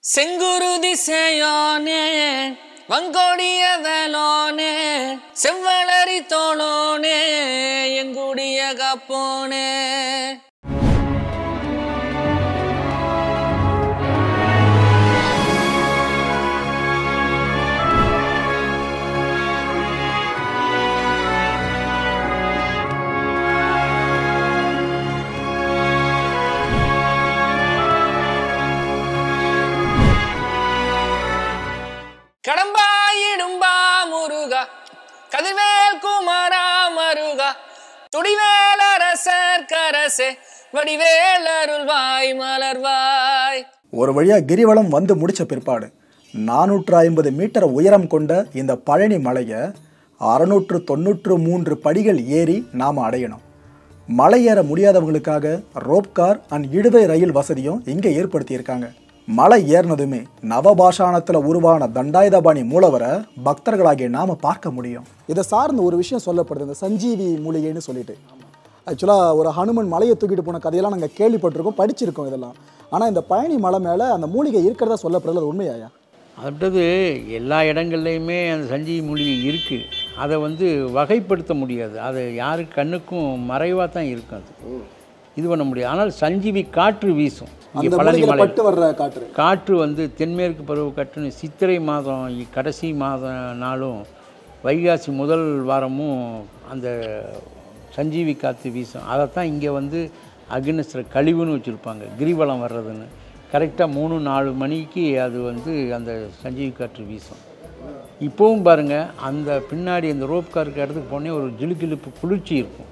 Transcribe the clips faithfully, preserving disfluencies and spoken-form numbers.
செங்குருதி சேயோனே வங்கோடிய வேலோனே செவ்வளரி தோளோனே எங்குடிய காப்போனே. கடம்பாயிடும்பா முருகா கதிர்வேல் குமாரா மருகா துடிவேல் அரசர் கரசே வடிவேல் அருள்வாய் மலர்வாய். ஒரு வழியா கிரிவலம் வந்து முடிச்ச பிற்பாடு நானூற்று ஐம்பது மீட்டர் உயரம் கொண்ட இந்த பழனி மலையை அறுநூற்று தொண்ணூற்று மூன்று படிகள் ஏறி நாம அடையணும். மலை ஏற முடியாதவங்களுக்காக ரோப்கார் அண்ட் இழுவை ரயில் வசதியும் இங்கே ஏற்படுத்தியிருக்காங்க. மலை ஏறினதுமே நவபாஷாணத்தில் உருவான தண்டாயுதபாணி மூலவரை பக்தர்களாகிய நாம பார்க்க முடியும். இதை சார்ந்த ஒரு விஷயம் சொல்லப்படுது, இந்த சஞ்சீவி மூலிகைன்னு சொல்லிட்டு. ஆக்சுவலாக ஒரு ஹனுமன் மலையை தூக்கிட்டு போன கதையெல்லாம் நாங்கள் கேள்விப்பட்டிருக்கோம், படிச்சிருக்கோம் இதெல்லாம். ஆனால் இந்த பழனி மலை மேலே அந்த மூலிகை இருக்கிறதா சொல்லப்படுறது உண்மையாயா? அடுத்தது எல்லா இடங்கள்லையுமே அந்த சஞ்சீவி மூலிகை இருக்குது. அதை வந்து வகைப்படுத்த முடியாது, அது யாரு கண்ணுக்கும் மறைவாக தான் இருக்கும். அது இது பண்ண முடியாது. ஆனால் சஞ்சீவி காற்று வீசும். இங்கே பழனி மலை வர்ற காற்று காற்று வந்து தென்மேற்கு பருவ காற்றுன்னு சித்திரை மாதம் கடைசி மாதம் நாளும் வைகாசி முதல் வாரமும் அந்த சஞ்சீவி காற்று வீசும். அதைத்தான் இங்கே வந்து அக்னிஸ்திர கழிவுன்னு வச்சுருப்பாங்க, கிரிவலம் வர்றதுன்னு. கரெக்டாக மூணு நாலு மணிக்கு அது வந்து அந்த சஞ்சீவி காற்று வீசும். இப்போவும் பாருங்கள், அந்த பின்னாடி அந்த ரோப் காருக்கு இடத்துக்கு போனே ஒரு ஜிலுகிலுப்பு குளிர்ச்சி இருக்கும்.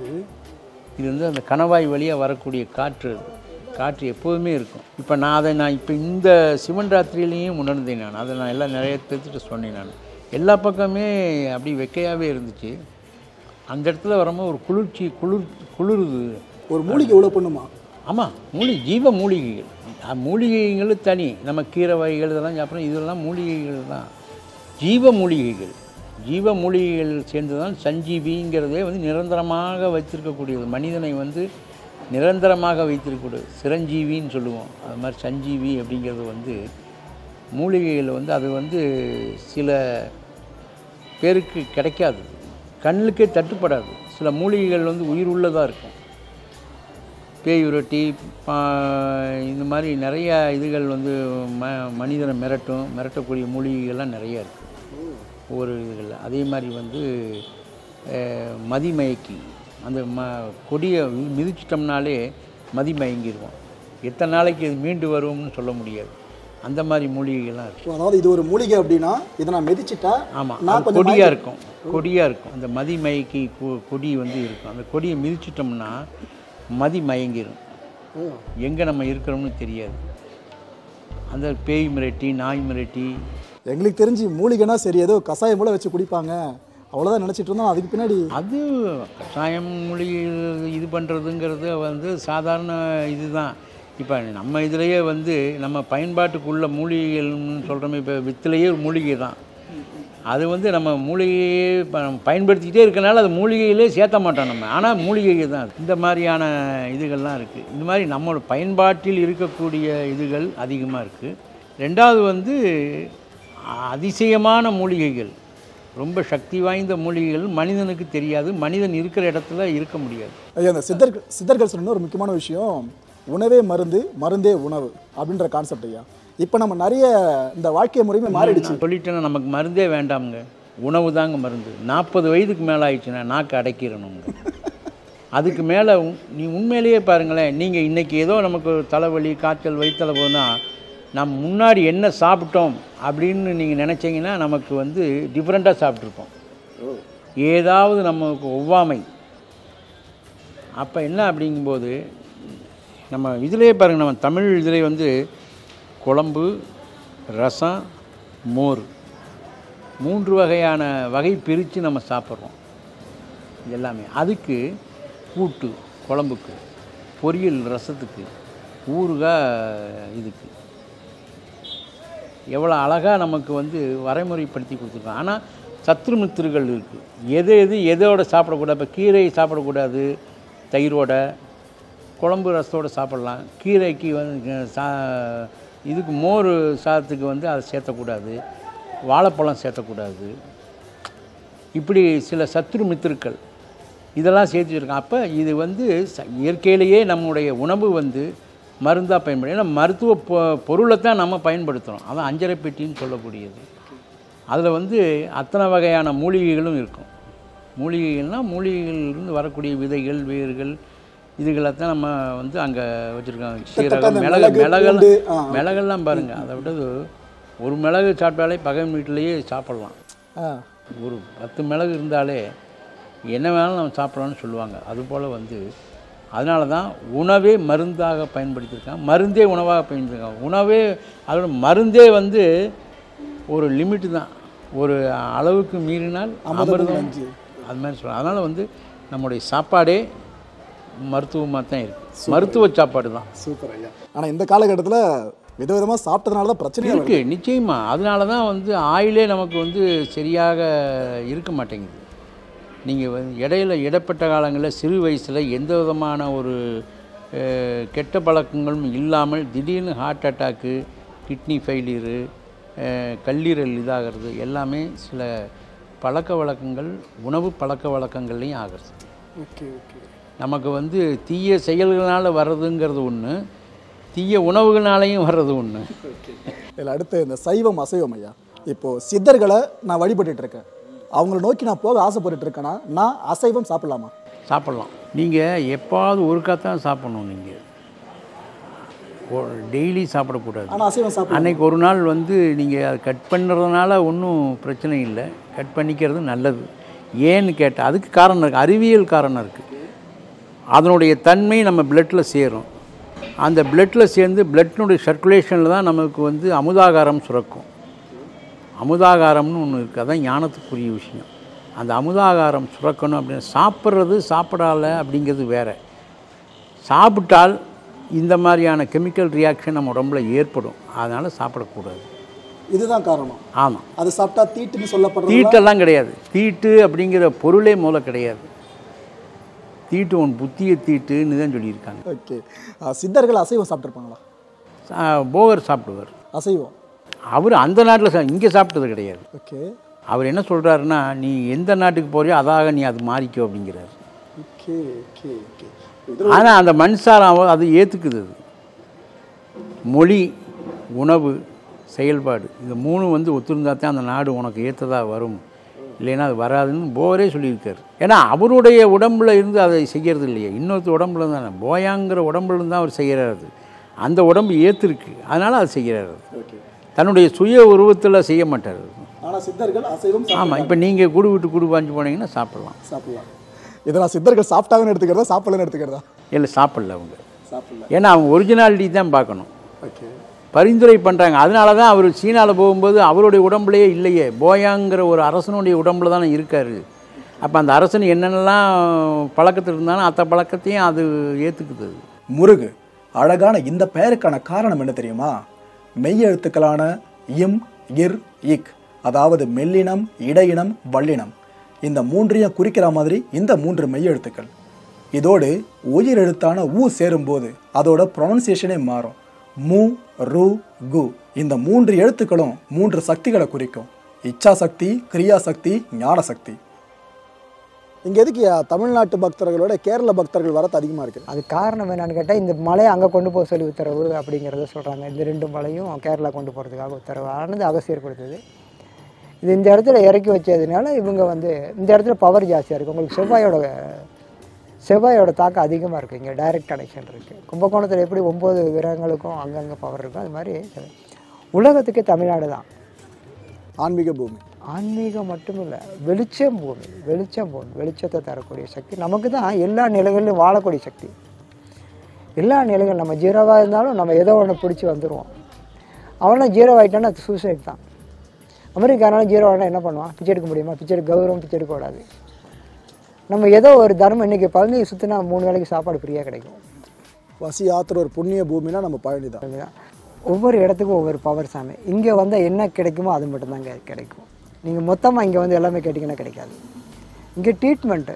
இது வந்து அந்த கணவாய் வழியாக வரக்கூடிய காற்று, காற்று எப்போதுமே இருக்கும். இப்போ நான் அதை நான் இப்போ இந்த சிவன் ராத்திரியிலையும் உணர்ந்தேன். நான் அதை நான் எல்லாம் நிறைய பேர்த்துட்டு சொன்னேன். நான் எல்லா பக்கமே அப்படி வெக்கையாகவே இருந்துச்சு. அந்த இடத்துல வரும்போது ஒரு குளிர்ச்சி குளிர் குளிருது. ஒரு மூலிகை எவ்வளோ பண்ணுமா? ஆமாம், மூலிகை ஜீவ மூலிகைகள். மூலிகைகள் தனி, நம்ம கீரை வகைகள் இதெல்லாம் சாப்பிட்றோம், இதெல்லாம் மூலிகைகள் தான், ஜீவ மூலிகைகள். ஜீவ மூலிகைகள் சேர்ந்து தான் சஞ்சீவிங்கிறதே வந்து நிரந்தரமாக வைத்திருக்கக்கூடியது. மனிதனை வந்து நிரந்தரமாக வைத்திருக்கக்கூடியது சிரஞ்சீவின்னு சொல்லுவோம். அது மாதிரி சஞ்சீவி அப்படிங்கிறது வந்து மூலிகைகள் வந்து அது வந்து சில பேருக்கு கிடைக்காது, கண்ணுக்கே தட்டுப்படாது. சில மூலிகைகள் வந்து உயிர் உள்ளதாக இருக்கும். பேயுரட்டி இந்த மாதிரி நிறையா இதுகள் வந்து ம மனிதனை மிரட்டும், மிரட்டக்கூடிய மூலிகைகள்லாம் நிறையா இருக்குது ஒவ்வொரு இதுகளில். அதே மாதிரி வந்து மதிமயக்கி அந்த ம கொடியை மிதிச்சிட்டோம்னாலே மதி மயங்கிடுவோம். எத்தனை நாளைக்கு இது மீண்டு வருவோம்னு சொல்ல முடியாது. அந்த மாதிரி மூலிகைகள்லாம் இருக்குது. அதாவது இது ஒரு மூலிகை அப்படின்னா இதை நான் மிதிச்சிட்டா ஆமாம், கொடியாக இருக்கும், கொடியாக இருக்கும். அந்த மதி மயக்கி கொடி வந்து இருக்கும். அந்த கொடியை மிதிச்சிட்டோம்னா மதி மயங்கிடும், எங்கே நம்ம இருக்கிறோம்னு தெரியாது. அந்த பேய் மிரட்டி நாய் மிரட்டி. எங்களுக்கு தெரிஞ்சு மூலிகைனா சரி ஏதோ கஷாயம் போல வச்சு குடிப்பாங்க அவ்வளோதான் நினச்சிட்டு இருந்தோம். அதுக்கு பின்னாடி அது கஷாயம் மூலிகை இது பண்ணுறதுங்கிறது வந்து சாதாரண இதுதான். இப்போ நம்ம இதிலையே வந்து நம்ம பயன்பாட்டுக்குள்ள மூலிகைகள்னு சொல்கிறோமே, இப்போ வித்துலேயே ஒரு மூலிகை தான். அது வந்து நம்ம மூலிகையே பயன்படுத்திக்கிட்டே இருக்கனால அது மூலிகையிலே சேர்த்த மாட்டோம் நம்ம, ஆனால் மூலிகை தான். இந்த மாதிரியான இதுகள்லாம் இருக்குது. இந்த மாதிரி நம்மளோட பயன்பாட்டில் இருக்கக்கூடிய இதுகள் அதிகமாக இருக்குது. ரெண்டாவது வந்து அதிசயமான மூலிகைகள், ரொம்ப சக்தி வாய்ந்த மூலிகைகள் மனிதனுக்கு தெரியாது, மனிதன் இருக்கிற இடத்துல இருக்க முடியாது. ஐயா, அந்த சித்தர்கள் சித்தர்கள் சொன்ன ஒரு முக்கியமான விஷயம், உணவே மருந்து மருந்தே உணவு அப்படின்ற கான்செப்ட். ஐயா, இப்போ நம்ம நிறைய இந்த வாழ்க்கை முறையுமே மாறிடுச்சு. சொல்லிட்டேன்னா நமக்கு மருந்தே வேண்டாமுங்க, உணவு தாங்க மருந்து. நாற்பது வயதுக்கு மேலே ஆயிடுச்சுன்னா நாக்கு அடைக்கிறணுங்க. அதுக்கு மேலே நீ உண்மையிலேயே பாருங்களேன், நீங்கள் இன்றைக்கி ஏதோ நமக்கு தலைவலி காய்ச்சல் வயிற்றுல போனால் நம்ம முன்னாடி என்ன சாப்பிட்டோம் அப்படின்னு நீங்கள் நினச்சிங்கன்னா நமக்கு வந்து டிஃப்ரெண்ட்டாக சாப்பிட்ருப்போம். ஏதாவது நமக்கு ஒவ்வாமை. அப்போ என்ன அப்படிங்கும்போது நம்ம இதிலே பாருங்கள், நம்ம தமிழ் இதிலே வந்து குழம்பு, ரசம், மோர், மூன்று வகையான வகை பிரித்து நம்ம சாப்பிட்றோம். இது எல்லாமே அதுக்கு கூட்டு குழம்புக்கு, பொரியல் ரசத்துக்கு, ஊறுகாய் இதுக்கு எவ்வளோ அழகாக நமக்கு வந்து வரைமுறைப்படுத்தி கொடுத்துருக்கோம். ஆனால் சத்துருமித்திர்கள் இருக்குது. எது எது எதோட சாப்பிடக்கூடாது. இப்போ கீரையை சாப்பிடக்கூடாது தயிரோட, குழம்பு ரசத்தோடு சாப்பிட்லாம். கீரைக்கு வந்து சா இதுக்கு மோர் சாதத்துக்கு வந்து அதை சேர்த்தக்கூடாது, வாழைப்பழம் சேர்த்தக்கூடாது, இப்படி சில சத்துரு மித்திருக்கள் இதெல்லாம் சேர்த்து வச்சுருக்காங்க. அப்போ இது வந்து இயற்கையிலேயே நம்முடைய உணவு வந்து மருந்தாக பயன்படும். ஏன்னா மருத்துவ பொ பொருளை தான் நம்ம பயன்படுத்துகிறோம். அதான் அஞ்சரை பெட்டின்னு சொல்லக்கூடியது. அதில் வந்து அத்தனை வகையான மூலிகைகளும் இருக்கும். மூலிகைகள்னால் மூலிகைகளிலிருந்து வரக்கூடிய விதைகள், வேர்கள், இதுகளை தான் நம்ம வந்து அங்கே வச்சுருக்கோம். சீரகம், மிளகு, மிளகெல்லாம் மிளகெல்லாம் பாருங்கள். அதை விட்டது ஒரு மிளகு சாப்பிட்டாலே பகை வீட்டிலேயே சாப்பிட்லாம். ஒரு பத்து மிளகு இருந்தாலே என்ன வேணாலும் நம்ம சாப்பிட்லான்னு சொல்லுவாங்க. அதுபோல் வந்து அதனால தான் உணவே மருந்தாக பயன்படுத்தியிருக்காங்க, மருந்தே உணவாக பயன்படுத்திருக்காங்க. உணவே அதோட மருந்தே வந்து ஒரு லிமிட்டு தான், ஒரு அளவுக்கு மீறினால் அமிர்தம் அது மாதிரி சொல்லுவாங்க. அதனால் வந்து நம்முடைய சாப்பாடே மருத்துவமாக தான் இருக்குது, மருத்துவ சாப்பாடு தான். சூப்பர் ஐயா. ஆனால் இந்த காலகட்டத்தில் விதவிதமாக சாப்பிட்டதுனால தான் பிரச்சனை இருக்குது நிச்சயமாக. அதனால தான் வந்து ஆயிலே நமக்கு வந்து சரியாக இருக்க மாட்டேங்குது. நீங்கள் வந்து இடையில இடப்பட்ட காலங்களில் சிறு வயசில் எந்த விதமான ஒரு கெட்ட பழக்கங்களும் இல்லாமல் திடீர்னு ஹார்ட் அட்டாக்கு, கிட்னி ஃபெயிலியரு, கல்லீரல் இதாகிறது எல்லாமே சில பழக்க வழக்கங்கள், உணவு பழக்க வழக்கங்கள்லையும் ஆகிறது. Okay okay. நமக்கு வந்து தீய செயல்களால் வர்றதுங்கிறது ஒன்று, தீய உணவுகளாலையும் வர்றது ஒன்று. இதில் அடுத்து இந்த சைவம் அசைவம் ஐயா, இப்போது சித்தர்களை நான் வழிபட்டுட்டு இருக்கேன், அவங்கள நோக்கி நான் போக ஆசைப்பட்டு இருக்கேன்னா நான் அசைவம் சாப்பிடலாமா? சாப்பிட்லாம். நீங்கள் எப்பாவது ஒருக்காத்தான் சாப்பிடணும். நீங்கள் டெய்லி சாப்பிடக்கூடாது. ஆனால் அசைவம் சாப்பிட அன்றைக்கி ஒரு நாள் வந்து நீங்கள் அதை கட் பண்ணுறதுனால ஒன்றும் பிரச்சனை இல்லை, கட் பண்ணிக்கிறது நல்லது. ஏன்னு கேட்டால் அதுக்கு காரணம் இருக்குது, அறிவியல் காரணம் இருக்குது. அதனுடைய தன்மை நம்ம பிளட்டில் சேரும். அந்த பிளட்டில் சேர்ந்து பிளட்டினுடைய சர்க்குலேஷனில் தான் நமக்கு வந்து அமுதாகாரம் சுரக்கும். அமுதாகாரம்னு ஒன்று இருக்குது, அதான் ஞானத்துக்குரிய விஷயம். அந்த அமுதாகாரம் சுரக்கணும் அப்படின்னு சாப்பிட்றது சாப்பிடால அப்படிங்கிறது வேறு. சாப்பிட்டால் இந்த மாதிரியான கெமிக்கல் ரியாக்ஷன் நம்ம உடம்புல ஏற்படும், அதனால் சாப்பிடக்கூடாது. இதுதான் காரணம். ஆமாம். அது சாப்பிட்டா தீட்டுன்னு சொல்லப்படுறது. தீட்டெல்லாம் கிடையாது. தீட்டு அப்படிங்கிற பொருளே மூல கிடையாது. தீட்டு உன் புத்தியை தீட்டுன்னு தான் சொல்லியிருக்காங்க. ஓகே. சித்தர்கள் அசைவம் சாப்பிட்ருப்பாங்களா? போகர் சாப்பிடுவார் அசைவம். அவர் அந்த நாட்டில் சா இங்கே சாப்பிட்டது கிடையாது. ஓகே. அவர் என்ன சொல்கிறாருன்னா, நீ எந்த நாட்டுக்கு போறியோ அதாக நீ அது மாறிக்கோ அப்படிங்கிறார். Okay okay okay. ஆனால் அந்த மண்சாரம் அது ஏற்றுக்குது. மொழி, உணவு, செயல்பாடு இந்த மூணு வந்து ஒத்துருந்தா தான் அந்த நாடு உனக்கு ஏற்றதாக வரும், இல்லைன்னா அது வராதுன்னு போரே சொல்லியிருக்காரு. ஏன்னா அவருடைய உடம்புல இருந்து அதை செய்கிறது இல்லையே, இன்னொருத்தர் உடம்புல தானே. போயாங்கிற உடம்புல இருந்து தான் அவர் செய்கிறாரு. அந்த உடம்பு ஏற்றுருக்கு, அதனால் அது செய்கிறாரு. தன்னுடைய சுய உருவத்தில் செய்ய மாட்டார். ஆனால் சித்தர்கள் அசைவம். ஆமாம். இப்போ நீங்கள் கூடு விட்டு கூடு பாஞ்சு போனீங்கன்னா சாப்பிட்லாம். சாப்பிட்லாம். இதெல்லாம் சித்தர்கள் சாப்பிட்டாங்கன்னு எடுத்துக்கிறதா சாப்பிடலன்னு எடுத்துக்கிறதா? இல்லை, சாப்பிடல அவங்க. சாப்பிடல. ஏன்னா அவங்க ஒரிஜினாலிட்டி தான் பார்க்கணும். ஓகே. பரிந்துரை பண்ணுறாங்க. அதனால தான் அவர் சீனாவில் போகும்போது அவருடைய உடம்புலையே இல்லையே, போயாங்கிற ஒரு அரசனுடைய உடம்புல தானே இருக்கார். அப்போ அந்த அரசன் என்னென்னலாம் பழக்கத்தில் இருந்தாலும் அத்த பழக்கத்தையும் அது ஏற்றுக்குது. முருகு அழகான இந்த பெயருக்கான காரணம் என்ன தெரியுமா? மெய்யெழுத்துக்களான இம், இர், இக், அதாவது மெல்லினம், இடையினம், வல்லினம், இந்த மூன்றையும் குறிக்கிற மாதிரி இந்த மூன்று மெய்யெழுத்துக்கள். இதோடு உயிர் எழுத்தான ஊ சேரும்போது அதோட ப்ரொனன்சியேஷனே மாறும். மு, ரு, கு. இந்த மூன்று எழுத்துக்களும் மூன்று சக்திகளை குறிக்கும். இச்சா சக்தி, கிரியா சக்தி, ஞான சக்தி. இங்கே எதுக்கு தமிழ்நாட்டு பக்தர்களோட கேரள பக்தர்கள் வரது அதிகமாக இருக்குது? அது காரணம் என்னன்னு கேட்டால், இந்த மலையை அங்கே கொண்டு போக சொல்லி உத்தரவு அப்படிங்கிறத சொல்கிறாங்க. இந்த ரெண்டு மலையும் கேரளா கொண்டு போகிறதுக்காக உத்தரவு ஆனது அகசியர் கொடுத்தது. இது இந்த இடத்துல இறக்கி வச்சதுனால இவங்க வந்து இந்த இடத்துல பவர் ஜாஸ்தியாக இருக்குது. உங்களுக்கு செவ்வாயோட செவ்வாயோட தாக்கம் அதிகமாக இருக்குது. இங்கே டைரக்ட் கனெக்ஷன் இருக்குது. கும்பகோணத்தில் எப்படி ஒம்பது கிரகங்களுக்கும் அங்கங்கே பவர் இருக்கும், அது மாதிரி உலகத்துக்கே தமிழ்நாடு தான் ஆன்மீக பூமி. ஆன்மீகம் மட்டும் இல்லை, வெளிச்சம் பூமி. வெளிச்சம் பூமி, வெளிச்சத்தை தரக்கூடிய சக்தி நமக்கு தான். எல்லா நிலைகளிலும் வாழக்கூடிய சக்தி. எல்லா நிலைகள் நம்ம ஜீரோவாக இருந்தாலும் நம்ம ஏதோ ஒன்று பிடிச்சி வந்துடுவோம். அவனா ஜீரோ ஆகிட்டான்னா அது சூசைட் தான். அமெரிக்கானாலும் ஜீரோ ஆனால் என்ன பண்ணுவான்? பிச்சை எடுக்க முடியுமா? பிச்சை எடுக்க கௌரவம் பிச்சை எடுக்க கூடாது. நம்ம ஏதோ ஒரு தர்மம். இன்றைக்கி பழனி சுற்றினா மூணு வேளைக்கு சாப்பாடு ஃப்ரீயாக கிடைக்கும். வசி ஆத்திர ஒரு புண்ணிய பூமினா நம்ம பழனி தான். ஒவ்வொரு இடத்துக்கும் ஒவ்வொரு பவர் சாமி. இங்கே வந்து என்ன கிடைக்குமோ அது மட்டும்தாங்க கிடைக்கும். நீங்கள் மொத்தமாக இங்கே வந்து எல்லாமே கேட்டிங்கன்னா கிடைக்காது. இங்கே ட்ரீட்மெண்ட்டு,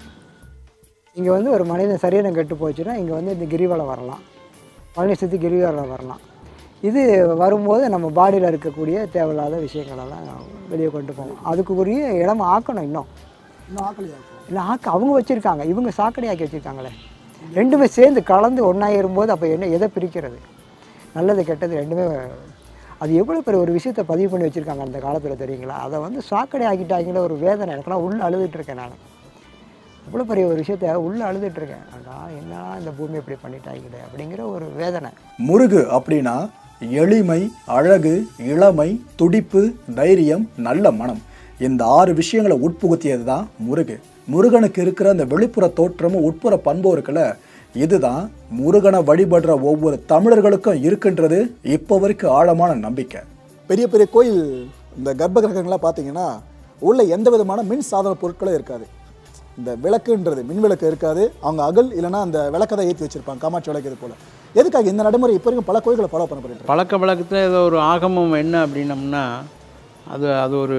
இங்கே வந்து ஒரு மனிதன் சரீரம் கெட்டு போச்சுன்னா இங்கே வந்து இந்த கிரிவலம் வரலாம், பழனி சுற்றி கிரிவலம் வரலாம். இது வரும்போது நம்ம பாடியில் இருக்கக்கூடிய தேவையில்லாத விஷயங்களெல்லாம் வெளியே கொண்டு போவோம். அதுக்குரிய இடம் ஆக்கணும். இன்னும் இன்னும் ஆக்கலையாக்கும் இல்லை ஆக்க அவங்க வச்சுருக்காங்க, இவங்க சாக்கடை ஆக்கி வச்சுருக்காங்களே. ரெண்டுமே சேர்ந்து கலந்து ஒன்றா ஏறும்போது அப்போ என்ன எதை பிரிக்கிறது? நல்லது கெட்டது ரெண்டுமே. அது எவ்வளோ பெரிய ஒரு விஷயத்தை பதிவு பண்ணி வச்சுருக்காங்க அந்த காலத்தில் தெரியுங்களா? அதை வந்து சாக்கடை ஆக்கிட்டாங்களே ஒரு வேதனை. எனக்குலாம் உள்ளே அழுதுட்டுருக்கேன். நான் இவ்வளோ பெரிய ஒரு விஷயத்த உள்ளே அழுதுட்டுருக்கேன். அடா என்ன இந்த பூமி இப்படி பண்ணிட்டாங்களே அப்படிங்கிற ஒரு வேதனை. முருகு அப்படின்னா எளிமை, அழகு, இளமை, துடிப்பு, தைரியம், நல்ல மனம், இந்த ஆறு விஷயங்களை உட்புகுத்தியது தான் முருகு. முருகனுக்கு இருக்கிற அந்த வெளிப்புற தோற்றமும் உட்புற பண்பும் இருக்குல்ல, இதுதான் முருகனை வழிபடுற ஒவ்வொரு தமிழர்களுக்கும் இருக்குன்றது இப்போ வரைக்கும் ஆழமான நம்பிக்கை. பெரிய பெரிய கோயில் இந்த கர்ப்ப கிரகங்கள்லாம் பார்த்தீங்கன்னா உள்ள எந்த விதமான மின் சாதன பொருட்களும் இருக்காது. இந்த விளக்குன்றது மின் விளக்கு இருக்காது. அவங்க அகல் இல்லைன்னா அந்த விளக்கை தான் ஏற்றி வச்சிருப்பாங்க, காமாட்சி விளக்கு இது போல். எதுக்காக இந்த நடைமுறை இப்போ வரைக்கும் பல கோயில்களை ஃபாலோ பண்ண போயிட்டு பழக்க வழக்கத்தில் ஏதோ ஒரு ஆகமம் என்ன அப்படின்னம்னா அது அது ஒரு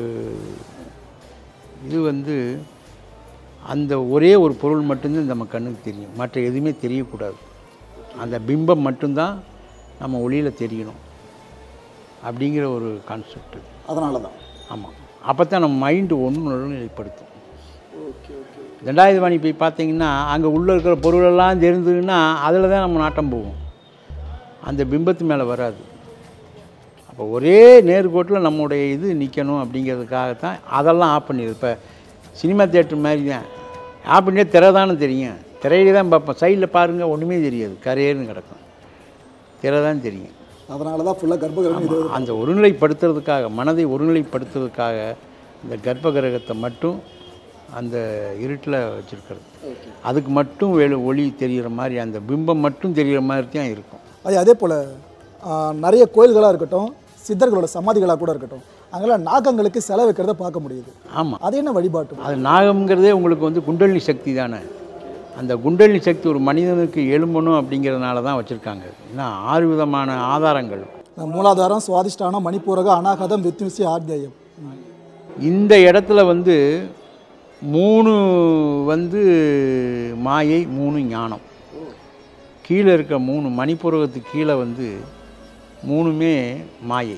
இது வந்து அந்த ஒரே ஒரு பொருள் மட்டும்தான் நம்ம கண்ணுக்கு தெரியும், மற்ற எதுவுமே தெரியக்கூடாது. அந்த பிம்பம் மட்டும்தான் நம்ம ஒளியில் தெரியணும் அப்படிங்கிற ஒரு கான்செப்ட். அதனால தான் ஆமாம், அப்போ தான் நம்ம மைண்டு ஒன்று நிலைப்படுத்தும். ரெண்டாயிரத்து வாணி போய் பார்த்தீங்கன்னா அங்கே உள்ளே இருக்கிற பொருளெல்லாம் தெரிஞ்சதுன்னா அதில் தான் நம்ம நாட்டம் போகும், அந்த பிம்பத்து மேலே வராது. அப்போ ஒரே நேர்கோட்டில் நம்முடைய இது நிற்கணும் அப்படிங்கிறதுக்காகத்தான் அதெல்லாம் ஆஃப் பண்ணிடுது. இப்போ சினிமா தியேட்டர் மாதிரி தான் ஆஃப் பண்ணியே திரை தானே தெரியும், திரையிலே தான் பார்ப்போம். சைடில் பாருங்கள் ஒன்றுமே தெரியாது, கரையேன்னு கிடக்கும், திரை தான் தெரியும். அதனால தான் ஃபுல்லாக கர்ப்ப கிரகம் இது. அந்த ஒருநிலைப்படுத்துறதுக்காக, மனதை ஒருநிலைப்படுத்துறதுக்காக இந்த கர்ப்ப கிரகத்தை மட்டும் அந்த இருட்டில் வச்சுருக்கிறது. அதுக்கு மட்டும் வெளி ஒளி தெரிகிற மாதிரி, அந்த பிம்பம் மட்டும் தெரிகிற மாதிரி தான் இருக்கும். அது அதே போல் நிறைய கோயில்களாக இருக்கட்டும், சித்தர்களோட சமாதிகளாக கூட இருக்கட்டும், அங்கெல்லாம் நாகங்களுக்கு செலவு வைக்கிறத பார்க்க முடியுது. ஆமாம், அது என்ன வழிபாட்டு? அது நாகம்ங்கிறதே உங்களுக்கு வந்து குண்டலினி சக்தி தானே. அந்த குண்டலினி சக்தி ஒரு மனிதனுக்கு எழும்பணும் அப்படிங்கிறதுனால தான் வச்சுருக்காங்க. ஏன்னா ஆறு விதமான ஆதாரங்கள், மூலாதாரம், சுவாதிஷ்டானம், மணிப்பூரகம், அநாகதம், வித்விசி, ஆத்யாயம். இந்த இடத்துல வந்து மூணு வந்து மாயை, மூணு ஞானம். கீழே இருக்க மூணு மணிப்பூரகத்துக்கு கீழே வந்து மூணுமே மாயை,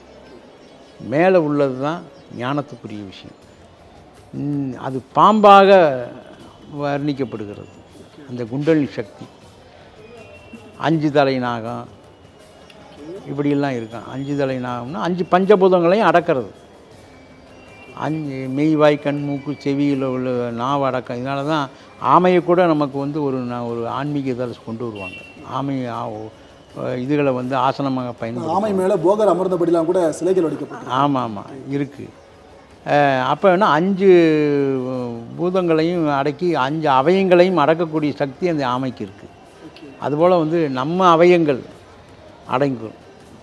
மேலே உள்ளது தான் ஞானத்துக்குரிய விஷயம். அது பாம்பாக வர்ணிக்கப்படுகிறது அந்த குண்டலினி சக்தி. அஞ்சு தலை நாகம் இப்படியெல்லாம் இருக்கும். அஞ்சு தலை நாகம்னா அஞ்சு பஞ்சபூதங்களையும் அடக்கிறது. அஞ்சு மெய்வாய், கண், மூக்கு, செவியில் உள்ள நாவ அடக்கம். இதனால தான் ஆமையை கூட நமக்கு வந்து ஒரு ஒரு ஆன்மீக இதில் கொண்டு வருவாங்க. ஆமை இதுகளை வந்து ஆசனமாக பயன்படுத்தும். ஆமை மேலே போகர் அமர்ந்தபடிலாம் கூட சிலைகள் வடிக்கப்படும். ஆமாம் ஆமாம் இருக்குது. அப்போ என்ன அஞ்சு பூதங்களையும் அடக்கி அஞ்சு அவயங்களையும் அடக்கக்கூடிய சக்தி அந்த ஆமைக்கு இருக்குது. அதுபோல் வந்து நம்ம அவயங்கள் அடங்கும்.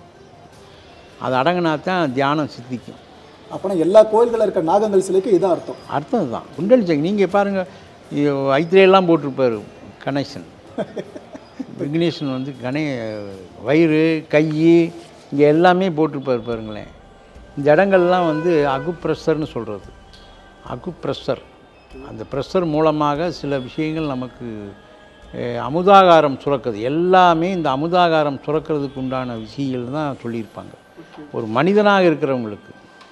அது அடங்கினா தான் தியானம் சித்திக்கும். அப்போனா எல்லா கோயில்களில் இருக்க நாகங்கள் சிலைக்கு இதான் அர்த்தம். அர்த்தம் இதுதான் குண்டலி சக்தி. நீங்கள் பாருங்கள், ஐத்திரையெல்லாம் போட்டிருப்பார் கணேசன். விக்னேஷன் வந்து கணே வயிறு, கை, இங்கே எல்லாமே போட்டிருப்பார் பாருங்களேன். இந்த இடங்கள்லாம் வந்து அகு ப்ரெஷர்னு சொல்கிறது. அகு ப்ரெஷர், அந்த ப்ரெஷர் மூலமாக சில விஷயங்கள் நமக்கு அமுதாகாரம் சுரக்குது. எல்லாமே இந்த அமுதாகாரம் சுரக்கிறதுக்கு உண்டான விஷயங்கள் தான் சொல்லியிருப்பாங்க. ஒரு மனிதனாக இருக்கிறவங்களுக்கு,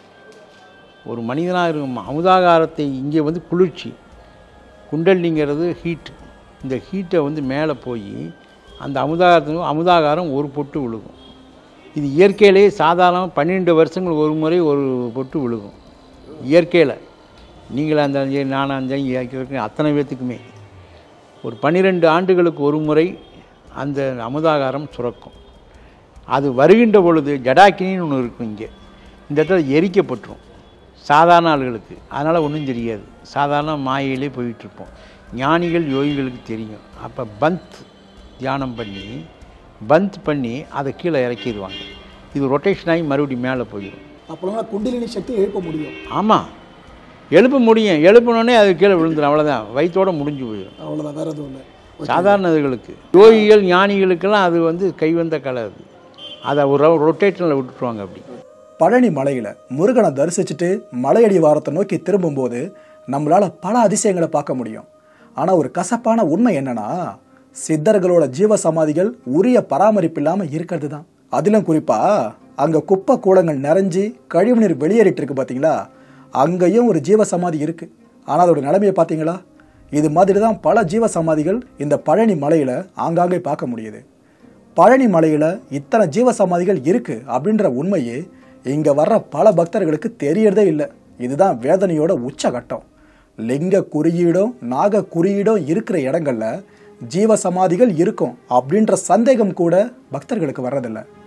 ஒரு மனிதனாக இருக்கும் அமுதாகாரத்தை இங்கே வந்து குளிர்ச்சி, குண்டலிங்கிறது ஹீட். இந்த ஹீட்டை வந்து மேலே போய் அந்த அமுதாகாரத்துக்கு அமுதாகாரம் ஒரு பொட்டு விழுகும். இது இயற்கையிலேயே சாதாரணமாக பன்னெண்டு வருஷங்கள் ஒரு முறை ஒரு பொட்டு விழுகும் இயற்கையில். நீங்கள் அந்த நானும் அந்த அத்தனை பேர்த்துக்குமே ஒரு பன்னிரெண்டு ஆண்டுகளுக்கு ஒரு முறை அந்த அமுதாகாரம் சுரக்கும். அது வருகின்ற பொழுது ஜடாக்கினின்னு ஒன்று இருக்கும் இங்கே, இந்த இடத்துல எரிக்கப்பட்டுரும் சாதாரண ஆளுகளுக்கு. அதனால் ஒன்றும் தெரியாது, சாதாரண மாயையிலே போயிட்டுருப்போம். ஞானிகள் யோகிகளுக்கு தெரியும். அப்போ பந்த் தியானம் பண்ணி பந்த் பண்ணி அதை கீழே இறக்கிடுவாங்க. இது ரொட்டேஷன் ஆகி மறுபடியும் மேலே போயிடும். அப்போலாம் குண்டலினி சக்தி எழுப்ப முடியும். ஆமாம், எழுப்ப முடியும். எழுப்பினோடனே அது கீழே விழுந்துடும், அவ்வளோதான், வயிற்றோடு முடிஞ்சு போயிடும். அவ்வளோதான், வேறு எதுவும் இல்லை. சாதாரண இதுகளுக்கு, யோகிகள் ஞானிகளுக்கெல்லாம் அது வந்து கைவந்த கலை. அது அதை ஒரு ரொட்டேஷனில் விட்டுருவாங்க. அப்படி பழனி மலையில் முருகனை தரிசிச்சுட்டு மலையடி வாரத்தை நோக்கி திரும்பும்போது நம்மளால் பல அதிசயங்களை பார்க்க முடியும். ஆனால் ஒரு கசப்பான உண்மை என்னன்னா, சித்தர்களோட ஜீவ சமாதிகள் உரிய பராமரிப்பு இல்லாமல் இருக்கிறது தான். அதிலும் குறிப்பாக அங்கே குப்பை கூலங்கள் நிறைஞ்சி கழிவுநீர் வெளியேறிட்டு இருக்கு பார்த்தீங்களா, அங்கேயும் ஒரு ஜீவ சமாதி இருக்குது. ஆனால் அதோட நிலைமையை பார்த்தீங்களா? இது மாதிரி தான் பல ஜீவ சமாதிகள் இந்த பழனி மலையில் ஆங்காங்கே பார்க்க முடியுது. பழனி மலையில் இத்தனை ஜீவ சமாதிகள் இருக்குது அப்படின்ற உண்மையே இங்கே வர்ற பல பக்தர்களுக்கு தெரியறதே இல்லை. இதுதான் வேதனையோட உச்சகட்டம். லிங்க குறியீடும் நாக குறியீடும் இருக்கிற இடங்கள்ல ஜீவ சமாதிகள் இருக்கும் அப்படின்ற சந்தேகம் கூட பக்தர்களுக்கு வர்றதில்லை.